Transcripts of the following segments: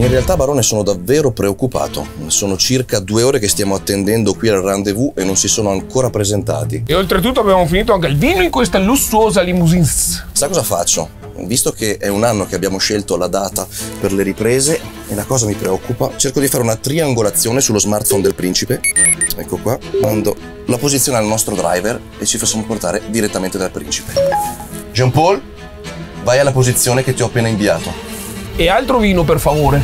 In realtà, barone, sono davvero preoccupato. Sono circa 2 ore che stiamo attendendo qui al rendezvous e non si sono ancora presentati. E oltretutto abbiamo finito anche il vino in questa lussuosa limousine. Sa cosa faccio? Visto che è un anno che abbiamo scelto la data per le riprese e la cosa mi preoccupa, cerco di fare una triangolazione sullo smartphone del principe. Ecco qua, mando la posizione al nostro driver e ci facciamo portare direttamente dal principe. Jean Paul, vai alla posizione che ti ho appena inviato. E altro vino, per favore.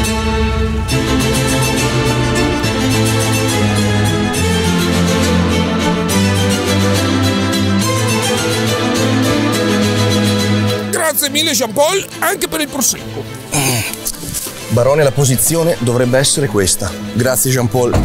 Grazie mille, Jean Paul, anche per il prosecco. Barone, la posizione dovrebbe essere questa. Grazie, Jean Paul.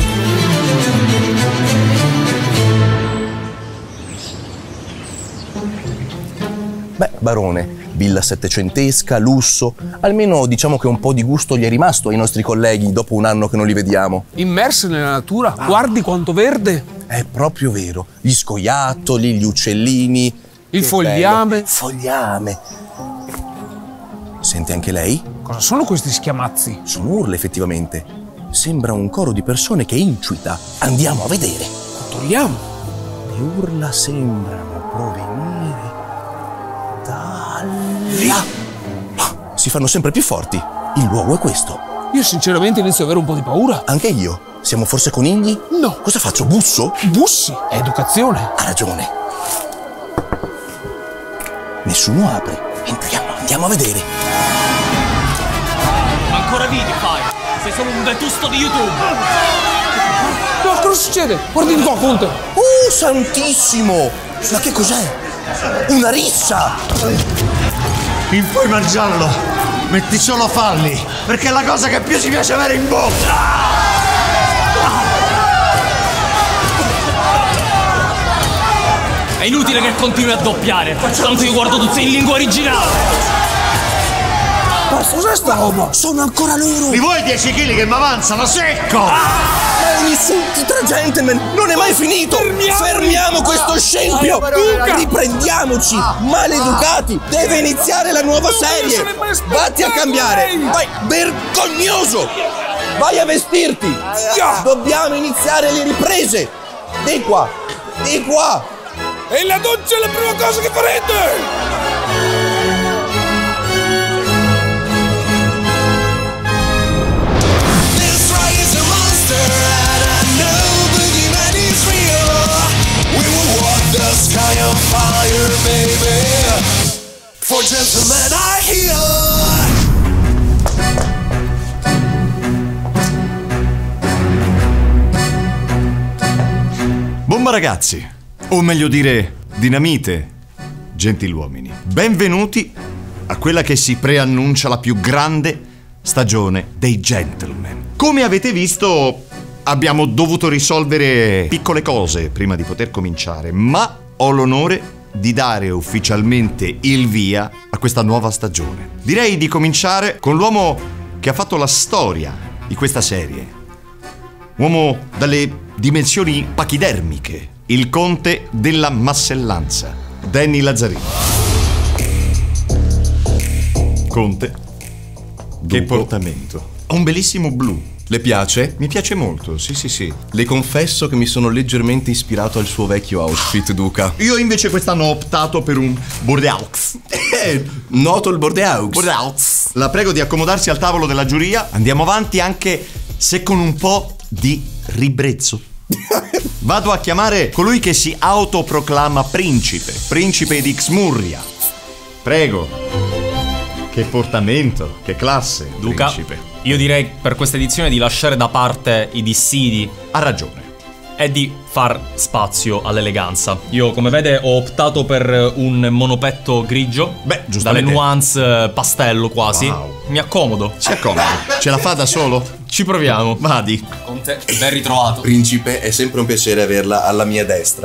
Beh, barone, villa settecentesca, lusso, almeno diciamo che un po' di gusto gli è rimasto ai nostri colleghi dopo un anno che non li vediamo. Immersi nella natura, guardi quanto verde. È proprio vero, gli scoiattoli, gli uccellini. Il fogliame. Bello. Fogliame. Sente anche lei? Cosa sono questi schiamazzi? Sono urla, effettivamente. Sembra un coro di persone che incita. Andiamo a vedere. Controlliamo. Le urla sembrano provenire da là. Si fanno sempre più forti. Il luogo è questo. Io sinceramente inizio ad avere un po' di paura. Anche io. Siamo forse conigli? No. Cosa faccio? Busso? Bussi. È educazione. Ha ragione. Nessuno apre. Entriamo, andiamo a vedere. Ancora video fai? Sei solo un vetusto di YouTube. No, cosa succede? Guardi di qua, Conte. Santissimo! Ma che cos'è? Una rissa! Non puoi mangiarlo! Metti solo falli! Perché è la cosa che più ci piace avere in bocca! È inutile che continui a doppiare. Tanto io guardo tutti in lingua originale. Ma cos'è sta roba? Sono ancora loro! Li vuoi 10 kg che mi avanzano secco? Ma è un insulto tra gentleman! Non è mai finito! Fermiamo questo scempio! Riprendiamoci! Maleducati! Deve iniziare la nuova serie! Vatti a cambiare! Vai! Vergognoso! Vai a vestirti! Dobbiamo iniziare le riprese! Di qua! Di qua! E la doccia è la prima cosa che farete! Sky on fire, baby. For gentlemen are here. Bomba ragazzi, o meglio dire dinamite, gentiluomini. Benvenuti a quella che si preannuncia la più grande stagione dei gentleman. Come avete visto, abbiamo dovuto risolvere piccole cose prima di poter cominciare, ma ho l'onore di dare ufficialmente il via a questa nuova stagione. Direi di cominciare con l'uomo che ha fatto la storia di questa serie. Uomo dalle dimensioni pachidermiche, il conte della massellanza, Danny Lazzarini. Conte, che portamento. Ha un bellissimo blu. Le piace? Mi piace molto, sì. Le confesso che mi sono leggermente ispirato al suo vecchio outfit, Duca. Io invece quest'anno ho optato per un Bordeaux. Noto il Bordeaux. Bordeaux. La prego di accomodarsi al tavolo della giuria. Andiamo avanti anche se con un po' di ribrezzo. Vado a chiamare colui che si autoproclama principe di Xmurria. Prego. Che portamento, che classe, Luca, principe. Io direi per questa edizione di lasciare da parte i dissidi. Ha ragione. E di far spazio all'eleganza. Io, come vede, ho optato per un monopetto grigio. Beh, giustamente. Dalle nuance pastello quasi. Wow. Mi accomodo. Si accomoda. Ce la fa da solo? Ci proviamo. Vadi. Conte, ben ritrovato. Principe, è sempre un piacere averla alla mia destra.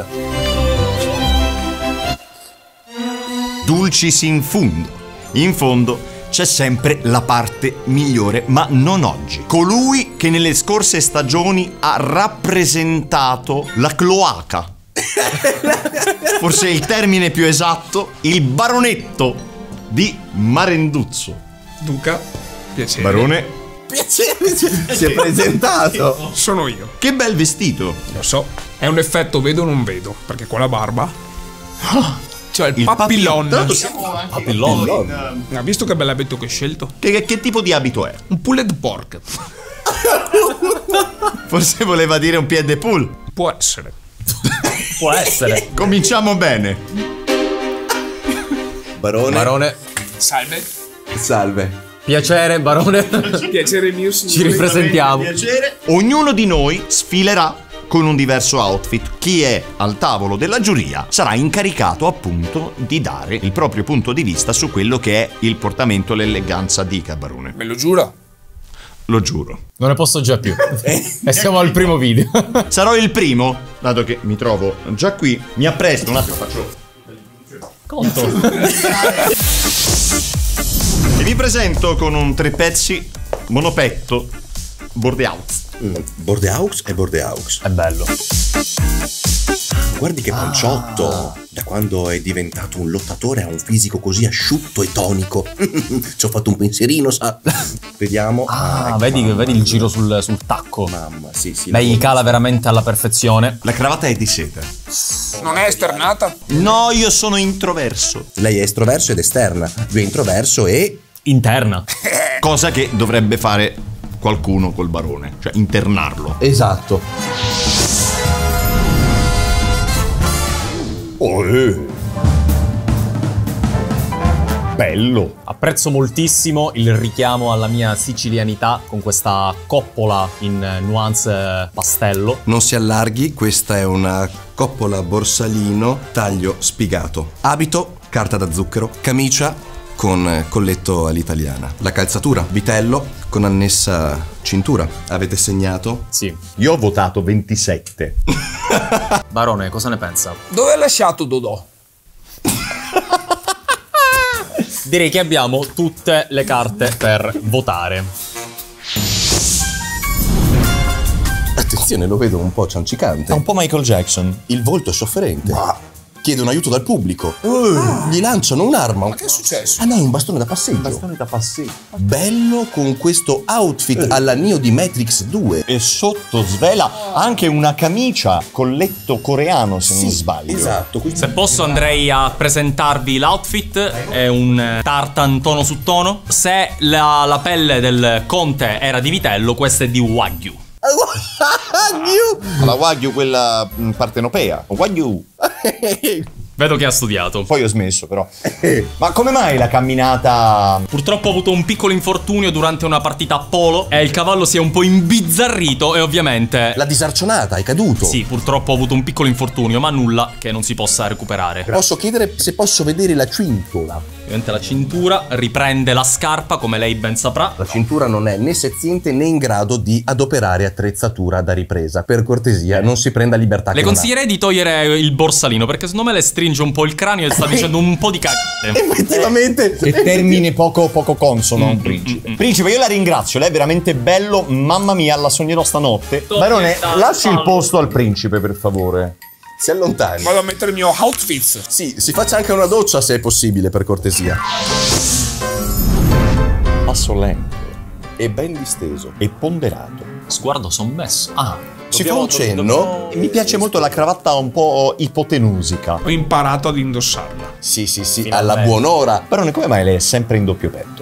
Dulcis in fundo. In fondo c'è sempre la parte migliore, ma non oggi. Colui che nelle scorse stagioni ha rappresentato la cloaca. Forse è il termine più esatto, il baronetto di Marenduzzo. Duca, piacere. Barone, Piacere, si è presentato. Sono io. Che bel vestito. Lo so. È un effetto vedo o non vedo. Perché con la barba. Cioè il papillon. Papillon. Ha visto che bell'abito che ho scelto? Che tipo di abito è? Un pulled pork. Forse voleva dire un piede pool. Può essere. Può essere. Cominciamo bene. Barone. Salve. Salve. Piacere, barone. Piacere mio, signore. Ci ripresentiamo. Piacere. Ognuno di noi sfilerà con un diverso outfit. Chi è al tavolo della giuria sarà incaricato appunto di dare il proprio punto di vista su quello che è il portamento, l'eleganza di Barone. Me lo giura? Lo giuro. Non ne posso già più. E siamo al primo video. Sarò il primo, dato che mi trovo già qui. Mi appresto, un attimo, faccio... Conto. E vi presento con un 3 pezzi monopetto Bordeaux. Bordeaux è Bordeaux. È bello. Guardi che panciotto. Da quando è diventato un lottatore ha un fisico così asciutto e tonico. Ci ho fatto un pensierino, sa. Vediamo. Ecco, vedi il giro sul tacco. Mamma, sì. Lei cala veramente alla perfezione. La cravatta è di seta. Non è esternata? No, io sono introverso. Lei è estroverso ed esterna. Lui è introverso e... Interna. Cosa che dovrebbe fare qualcuno col barone. Cioè internarlo. Esatto. Bello. Apprezzo moltissimo il richiamo alla mia sicilianità con questa coppola in nuance pastello. Non si allarghi, questa è una coppola borsalino, taglio spigato. Abito, carta da zucchero, camicia con colletto all'italiana. La calzatura, vitello con annessa cintura. Avete segnato? Sì. Io ho votato 27. Barone, cosa ne pensa? Dove hai lasciato Dodò? Direi che abbiamo tutte le carte per votare. Attenzione, lo vedo un po' ciancicante. È un po' Michael Jackson. Il volto è sofferente. Ma chiede un aiuto dal pubblico. Gli lanciano un'arma. Ma che è successo? Ah no, è un bastone da passeggio. Bello con questo outfit alla Neo di Matrix 2. E sotto svela anche una camicia colletto coreano, se non sbaglio. Esatto. Se posso andrei a presentarvi l'outfit. È un tartan tono su tono. Se la pelle del conte era di vitello, questa è di wagyu. La wagyu, quella partenopea. Wagyu. Vedo che ha studiato. Poi ho smesso però. Ma come mai la camminata? Purtroppo ho avuto un piccolo infortunio durante una partita a polo e il cavallo si è un po' imbizzarrito e ovviamente... La disarcionata, è caduto. Sì, purtroppo ho avuto un piccolo infortunio, ma nulla che non si possa recuperare. Posso chiedere se posso vedere la cintola? Ovviamente la cintura riprende la scarpa, come lei ben saprà. La cintura non è né seziente né in grado di adoperare attrezzatura da ripresa. Per cortesia, non si prenda libertà. Le consiglierei di togliere il borsalino, perché secondo me le stringe un po' il cranio e sta dicendo un po' di cagate. Effettivamente. Che termine poco consono. Principe, io la ringrazio, lei è veramente bello. Mamma mia, la sognerò stanotte. Barone, lasci il posto al principe, per favore. Si allontani. Vado a mettere il mio outfit. Sì, si faccia anche una doccia se è possibile, per cortesia. Passo lento E ben disteso. e ponderato. Sguardo sommesso. Si fa un cenno. Mi piace molto la cravatta un po' ipotenusica. Ho imparato ad indossarla. Sì, Finalmente. alla buon'ora. Barone, come mai lei è sempre in doppio petto?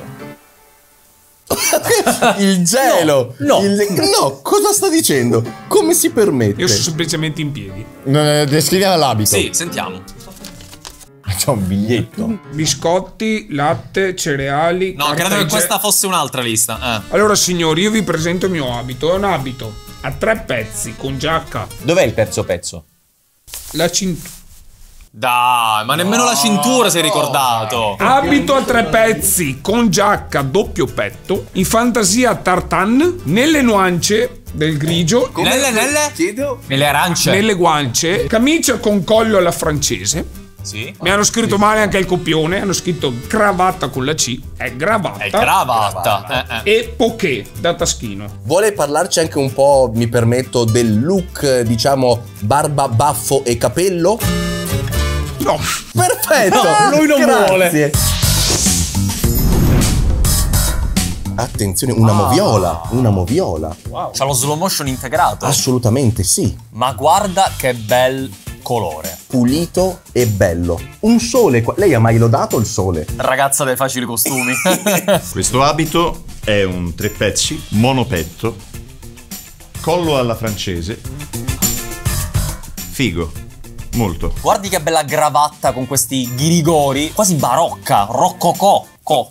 Il gelo. No. No, cosa sta dicendo? Come si permette? Io sono semplicemente in piedi. Descriviamo l'abito. Sì, sentiamo. C'è un biglietto. Biscotti, latte, cereali. No, carta credo che igie- questa fosse un'altra lista. Allora, signori, io vi presento il mio abito. È un abito a 3 pezzi con giacca. Dov'è il terzo pezzo? La cintura. Dai, ma nemmeno la cintura si è ricordato. Abito a 3 pezzi con giacca doppio petto. In fantasia tartan. Nelle nuance del grigio. Nelle? Chiedo. Nelle arance. Nelle guance. Camicia con collo alla francese. Sì. Mi hanno scritto male anche il copione. Hanno scritto cravatta con la C. È gravatta. È cravatta. E poké da taschino. Vuole parlarci anche un po', mi permetto, del look, diciamo, barba, baffo e capello? No. Perfetto! No, lui non Grazie. vuole. Attenzione, una moviola. Una moviola. C'ha lo slow motion integrato. Assolutamente sì. Ma guarda che bel colore. Pulito e bello. Un sole. Lei ha mai lodato il sole? Ragazza dei facili costumi. Questo abito è un 3 pezzi, monopetto, collo alla francese. Figo, molto. Guardi che bella gravatta con questi ghirigori, quasi barocca, rococò.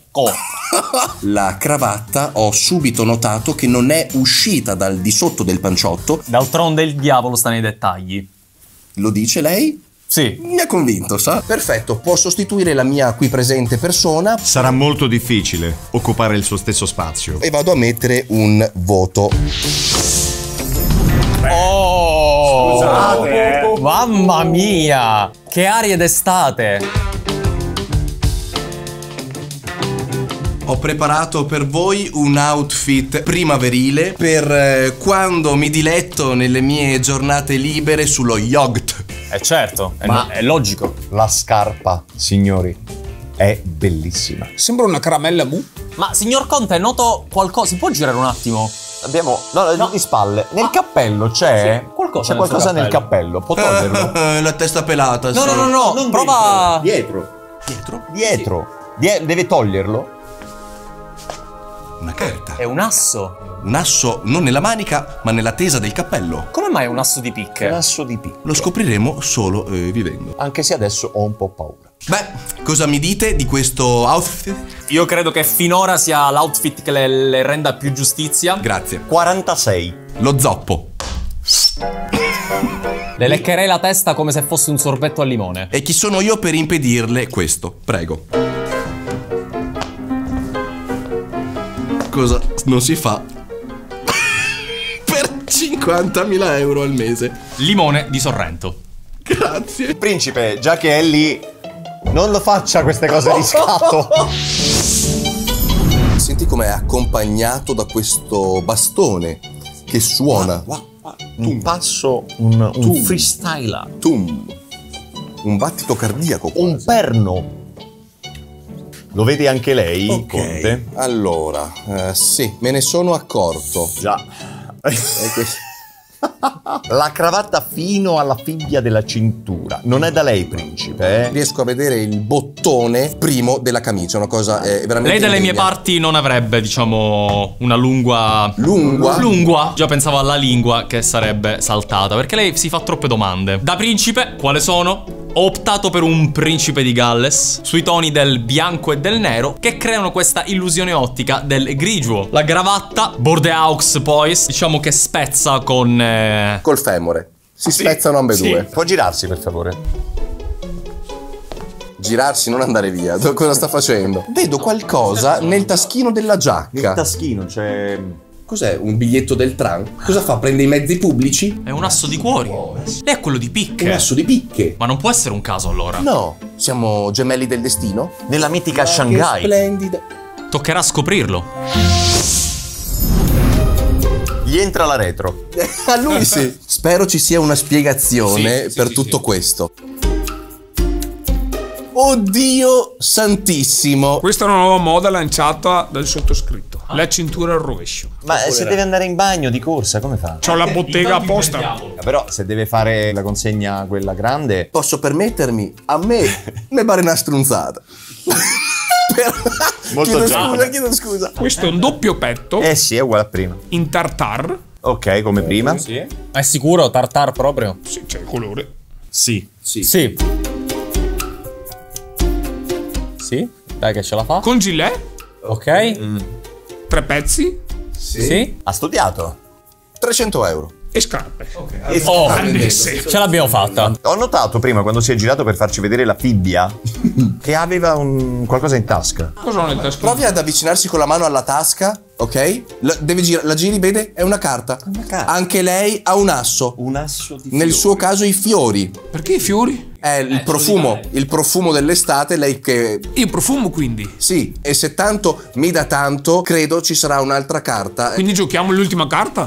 La cravatta ho subito notato che non è uscita dal di sotto del panciotto. D'altronde il diavolo sta nei dettagli. Lo dice lei? Sì. Mi ha convinto, sa? Perfetto, può sostituire la mia qui presente persona Sarà molto difficile occupare il suo stesso spazio. e vado a mettere un voto. Oh! Scusate, Mamma mia! Che aria d'estate! Ho preparato per voi un outfit primaverile per quando mi diletto nelle mie giornate libere sullo yacht. Certo, è logico. La scarpa, signori, è bellissima. sembra una caramella mu. Ma signor Conte, noto qualcosa? Si può girare un attimo? Abbiamo di spalle. Nel cappello c'è qualcosa qualcosa nel nel cappello. Può toglierlo? La testa pelata. No, sì. no, prova. Dietro. Dietro? Dietro. Deve toglierlo. Una carta. È un asso. Un asso non nella manica, ma nella tesa del cappello. Come mai un asso di picche? Un asso di picco. Lo scopriremo solo vivendo. Anche se adesso ho un po' paura. Beh, cosa mi dite di questo outfit? Io credo che finora sia l'outfit che le renda più giustizia. Grazie. 46. Lo zoppo. Le leccherei la testa come se fosse un sorbetto al limone. E chi sono io per impedirle questo? Prego. Cosa non si fa per 50.000 euro al mese? Limone di Sorrento. Grazie. Principe, già che è lì, non lo faccia queste cose di scatto. Senti com'è accompagnato da questo bastone che suona. Un passo, un freestyler. Tum. Un battito cardiaco. Un perno. Lo vede anche lei, Ok, Conte? allora, sì, me ne sono accorto. Già. La cravatta fino alla fibbia della cintura. Non è da lei, principe, eh? Riesco a vedere il bottone primo della camicia, una cosa veramente Lei dalle mie indegna. parti non avrebbe, diciamo, una lungua... Lungua? Lungua. Già pensavo alla lingua che sarebbe saltata, perché lei si fa troppe domande. Da principe, quale sono? Ho optato per un principe di Galles, sui toni del bianco e del nero, che creano questa illusione ottica del grigio. La gravatta, Bordeaux poi, diciamo che spezza con... Col femore. Si spezzano ambedue. Può girarsi, per favore? Girarsi, non andare via. Cosa sta facendo? Vedo qualcosa nel taschino della giacca. taschino c'è... Cos'è? Un biglietto del tram? Cosa fa? Prende i mezzi pubblici? È un asso di cuori. Lei è quello di Un picche. asso di picche. Ma non può essere un caso allora. No, siamo gemelli del destino? Nella mitica Che Shanghai. splendida. Toccherà scoprirlo. Gli entra la retro. A lui sì. Spero ci sia una spiegazione per tutto questo. Oddio santissimo. Questa è una nuova moda lanciata dal sottoscritto. La cintura al rovescio. Ma se deve andare in bagno di corsa, come fa? C'ho la bottega apposta. Però se deve fare la consegna quella grande... Posso permettermi? A me ne pare una strunzata. Molto chiedo scusa. Questo è un doppio petto Eh sì, è uguale a prima. in tartar. Ok, come prima. È sicuro? Tartar proprio? Sì, c'è il colore. Sì. Sì. Sì, dai che ce la fa. Con gilet, Ok. 3 pezzi Sì. Ha studiato. 300 euro. e scarpe. Oh, Annesse. ce l'abbiamo fatta. Ho notato prima, quando si è girato per farci vedere la fibbia, che aveva qualcosa in tasca. Cosa ho nel tasca? Provi ad avvicinarsi con la mano alla tasca, ok? La giri, vede? È una carta. carta. Anche lei ha un asso. Un asso di Nel suo caso i fiori. Perché i fiori? È il profumo dell'estate, lei che... Io profumo quindi. Sì, e se tanto mi dà tanto, credo ci sarà un'altra carta. Quindi giochiamo l'ultima carta?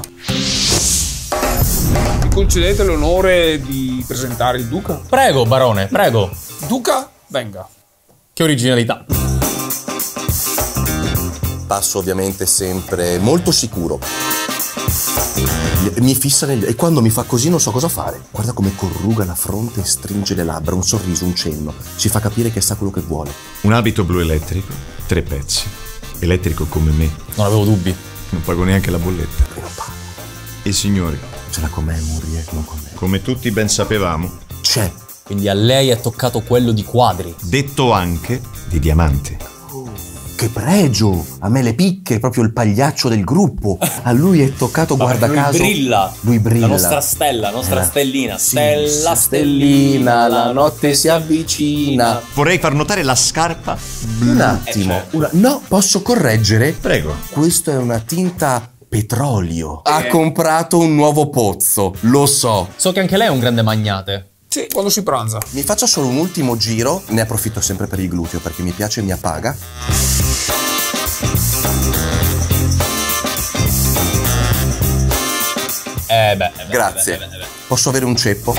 Mi concedete l'onore di presentare il duca? Prego, barone, prego. Duca, venga. Che originalità. passo ovviamente sempre molto sicuro. Mi fissa negli occhi e quando mi fa così non so cosa fare. Guarda come corruga la fronte e stringe le labbra, un sorriso, un cenno. Ci fa capire che sa quello che vuole. Un abito blu elettrico, 3 pezzi. Elettrico come me. Non avevo dubbi. Non pago neanche la bolletta. E signori, Ce l'ha con me, Murri, non con me. come tutti ben sapevamo, C'è. Quindi a lei è toccato quello di quadri. detto anche di diamanti. Che pregio! A me le picche, proprio il pagliaccio del gruppo. A lui è toccato, guarda caso. Lui brilla. La nostra stella, la nostra stellina. Sì, Stella, stellina, la notte si avvicina. Vorrei far notare la scarpa blu. Un attimo. No, posso correggere? Prego. Questo è una tinta petrolio. Ha comprato un nuovo pozzo, lo so. So che anche lei è un grande magnate. Sì, quando si pranza. Mi faccia solo un ultimo giro, ne approfitto sempre per il gluteo perché mi piace e mi appaga. Grazie. Posso avere un ceppo?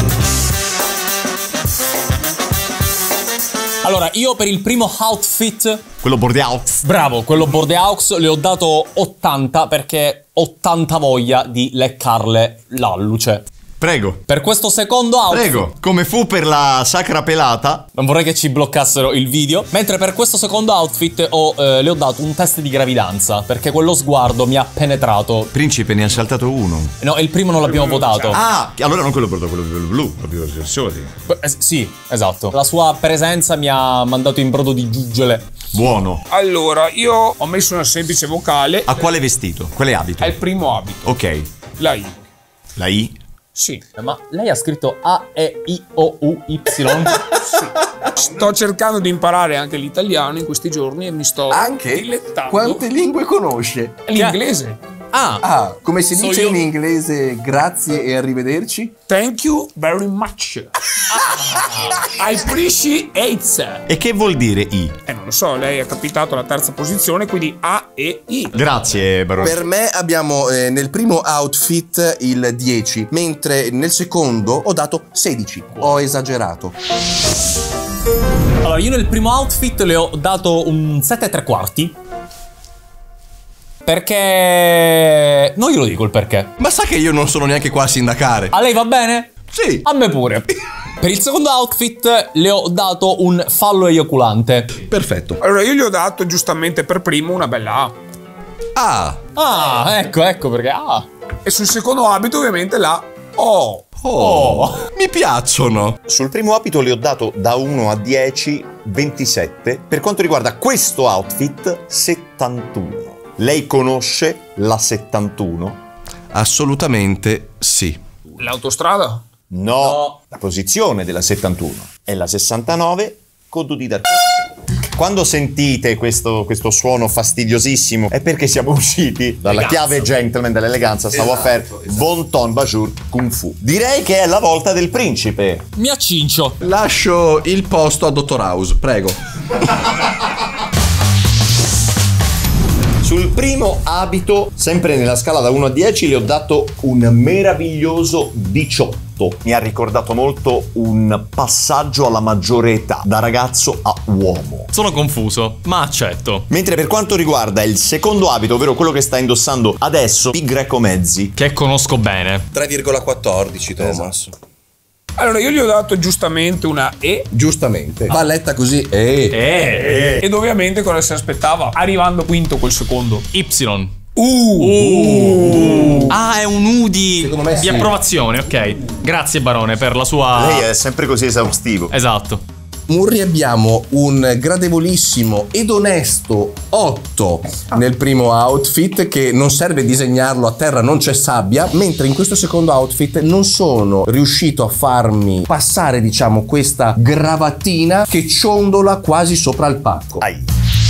Allora, io per il primo outfit, Quello Bordeaux. bravo, quello Bordeaux, le ho dato 80 perché ho tanta voglia di leccarle l'alluce. Prego. Per questo secondo outfit, Prego. Come fu per la sacra pelata. non vorrei che ci bloccassero il video. Mentre per questo secondo outfit le ho dato un test di gravidanza perché quello sguardo mi ha penetrato. Principe, ne ha saltato uno. No, il primo non l'abbiamo votato. Ah, allora non quello Bordeaux, quello blu. Proprio versioni. Sì, esatto. La sua presenza mi ha mandato in brodo di giuggiole. Buono. Allora, io ho messo una semplice vocale. A quale vestito? Quale abito? È il primo abito. Ok. La I. La I. Sì. Ma lei ha scritto A-E-I-O-U-Y. Sto cercando di imparare anche l'italiano in questi giorni e mi sto dilettando. Quante lingue conosce? L'inglese. Ah, come si So dice io- in inglese grazie e arrivederci? Thank you very much. I appreciate. E che vuol dire I? Non lo so, lei è capitato alla terza posizione, quindi A e I. Grazie, Barone. Per me abbiamo nel primo outfit il 10, mentre nel secondo ho dato 16. Ho esagerato. Allora, io nel primo outfit le ho dato un 7,75. Perché... non glielo dico il perché. Ma sa che io non sono neanche qua a sindacare? A lei va bene? Sì. A me pure. Per il secondo outfit le ho dato un fallo eioculante. Perfetto. Allora, io gli ho dato giustamente per primo una bella A. Ah, Ecco perché. E sul secondo abito, ovviamente, la O. mi piacciono. Sul primo abito le ho dato da 1 a 10, 27. Per quanto riguarda questo outfit, 71. Lei conosce la 71? Assolutamente sì. L'autostrada? No. La posizione della 71 è la 69 con Dudi d'arco. Quando sentite questo suono fastidiosissimo è perché siamo usciti dalla chiave gentleman dell'eleganza, savoir-faire, bon ton, bajour, kung fu. Direi che è la volta del principe. Mi accincio. Lascio il posto a Dottor House, prego. Sul primo abito, sempre nella scala da 1 a 10, le ho dato un meraviglioso 18. Mi ha ricordato molto un passaggio alla maggiore età, da ragazzo a uomo. Sono confuso, ma accetto. Mentre per quanto riguarda il secondo abito, ovvero quello che sta indossando adesso, Pi Greco Mezzi, Che conosco bene. 3,14 Thomas. Allora, io gli ho dato giustamente una E. Giustamente. Va letta così. Ed ovviamente cosa si aspettava? Arrivando quinto col secondo. Y. Uh. Ah, è un U di Secondo me sì. approvazione, ok. Grazie, Barone, per la sua... lei è sempre così esaustivo. Esatto. Murri, abbiamo un gradevolissimo ed onesto 8 nel primo outfit, che non serve disegnarlo, a terra non c'è sabbia, mentre in questo secondo outfit non sono riuscito a farmi passare, diciamo, questa gravatina che ciondola quasi sopra il pacco. Ai.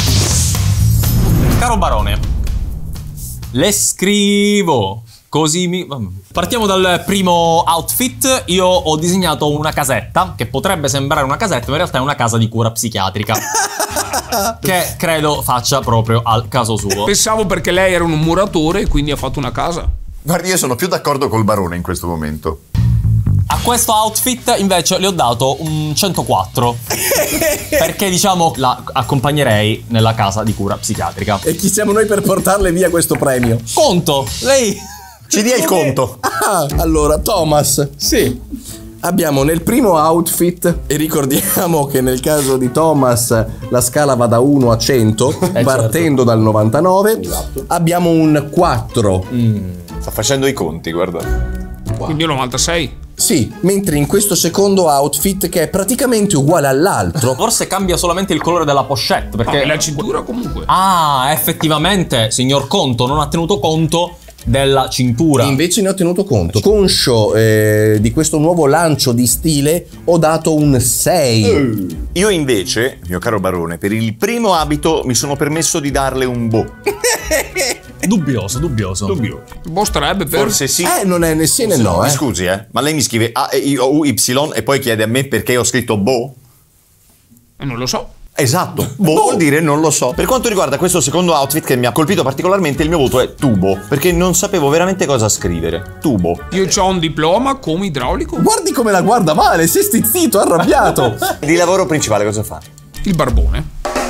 Caro Barone, le scrivo. Così mi... Partiamo dal primo outfit. Io ho disegnato una casetta, che potrebbe sembrare una casetta, ma in realtà è una casa di cura psichiatrica. Che credo faccia proprio al caso suo. Pensavo perché lei era un muratore e quindi ha fatto una casa. Guardi, io sono più d'accordo col barone in questo momento. A questo outfit invece le ho dato un 104. Perché diciamo la accompagnerei nella casa di cura psichiatrica. E chi siamo noi per portarle via questo premio? Conto, lei... Ci dia il conto. Ah, allora, Thomas. Sì. Abbiamo nel primo outfit, e ricordiamo che nel caso di Thomas la scala va da 1 a 100, partendo dal 99. Abbiamo un 4. Sta facendo i conti, guarda. Quindi un 96. Sì, mentre in questo secondo outfit, che è praticamente uguale all'altro, Forse cambia solamente il colore della pochette, perché... E la cintura comunque. Ah, effettivamente, signor Conto non ha tenuto conto della cintura. invece ne ho tenuto conto. Conscio di questo nuovo lancio di stile, ho dato un 6. Io invece, mio caro barone, per il primo abito mi sono permesso di darle un boh. Dubbioso. Mostrerebbe per... Forse sì. Non è né sì né no, Mi scusi, ma lei mi scrive A, E, I, O, U, Y e poi chiede a me perché ho scritto boh? Non lo so. Esatto, boh vuol dire non lo so. Per quanto riguarda questo secondo outfit che mi ha colpito particolarmente, il mio voto è tubo, perché non sapevo veramente cosa scrivere. Tubo. Io ho un diploma come idraulico. Guardi come la guarda male, si è stizzito, arrabbiato. Di lavoro principale cosa fa? Il barbone.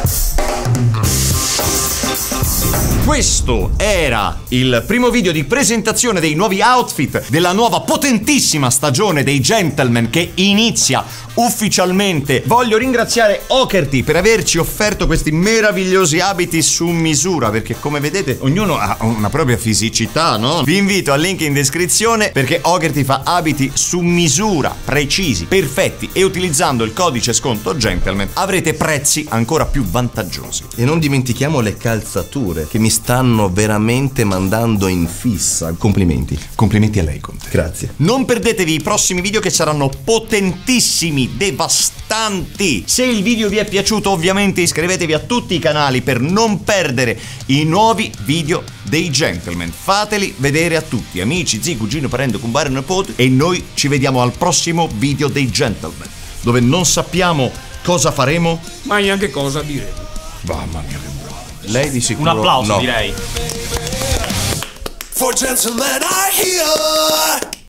Questo era il primo video di presentazione dei nuovi outfit della nuova potentissima stagione dei Gentleman che inizia ufficialmente. Voglio ringraziare Okerty per averci offerto questi meravigliosi abiti su misura, perché come vedete ognuno ha una propria fisicità, no? Vi invito al link in descrizione perché Okerty fa abiti su misura, precisi, perfetti, e utilizzando il codice sconto Gentleman avrete prezzi ancora più vantaggiosi. E non dimentichiamo le calzature, che mi stanno veramente mandando in fissa. Complimenti. Complimenti a lei, Conte. Grazie. Non perdetevi i prossimi video che saranno potentissimi, devastanti. Se il video vi è piaciuto, ovviamente iscrivetevi a tutti i canali per non perdere i nuovi video dei Gentleman. Fateli vedere a tutti, amici, zii, cugino, parente, compare, nipote, e noi ci vediamo al prossimo video dei Gentleman, dove non sappiamo cosa faremo, Ma neanche cosa diremo. mamma mia che bravo. Lei di sicuro Un applauso, no. direi. For gentlemen are here.